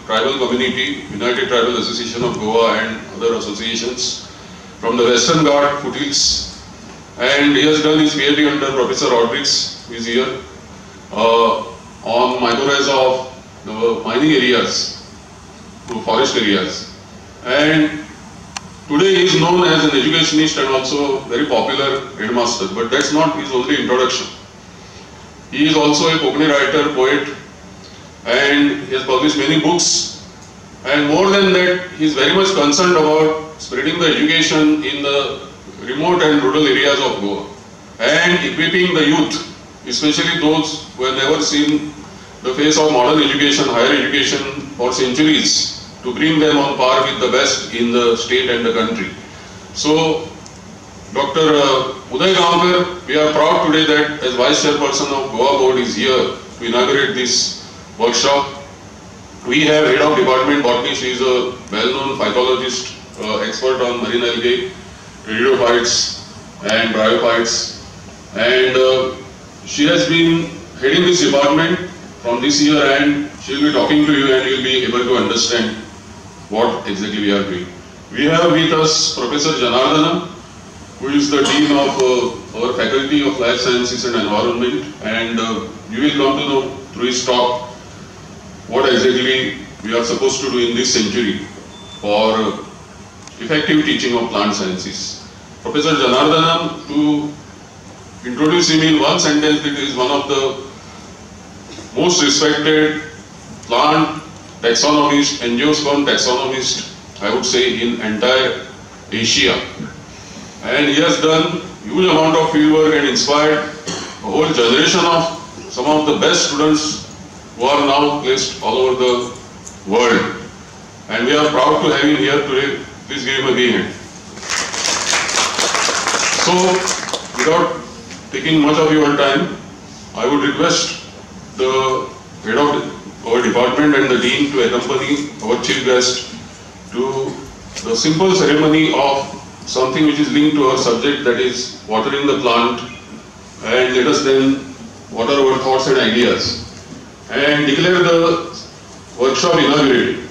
tribal community, United Tribal Association of Goa and other associations from the Western Ghat foothills, and he has done his PhD under Professor Rodrigues, who is here, on mycorrhiza of the mining areas, forest areas. And today he is known as an educationist and also very popular headmaster, but that's not his only introduction. He is also a Konkani writer, poet, and he has published many books. And more than that, he is very much concerned about spreading the education in the remote and rural areas of Goa and equipping the youth, especially those who have never seen the face of modern education, higher education for centuries, to bring them on par with the best in the state and the country. So, Dr. Uday Gaonkar, we are proud today that as Vice Chairperson of Goa Board is here to inaugurate this workshop. We have Head of Department Botany. She is a well-known phytologist, expert on marine algae, radiophytes and bryophytes, and she has been heading this department from this year, and she will be talking to you and you will be able to understand what exactly we are doing. We have with us Professor Janardana, who is the Dean of our Faculty of Life Sciences and Environment, and you will come to know through his talk what exactly we are supposed to do in this century for effective teaching of plant sciences. Professor Janardana, to introduce him in one sentence, it is one of the most respected plant taxonomist, angiosperm taxonomist, I would say, in entire Asia. And he has done huge amount of fieldwork and inspired a whole generation of some of the best students who are now placed all over the world. And we are proud to have him here today. Please give him a big hand. So, without taking much of your time, I would request the head of our department and the dean to accompany our chief guest to the simple ceremony of something which is linked to our subject, that is watering the plant, and let us then water our thoughts and ideas and declare the workshop inaugurated.